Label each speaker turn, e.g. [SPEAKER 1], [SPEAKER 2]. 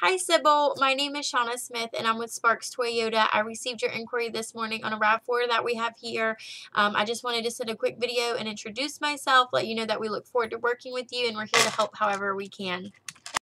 [SPEAKER 1] Hi, Sybil. My name is Shauna Smith, and I'm with Sparks Toyota. I received your inquiry this morning on a RAV4 that we have here. I just wanted to send a quick video and introduce myself, let you know that we look forward to working with you, and we're here to help however we can.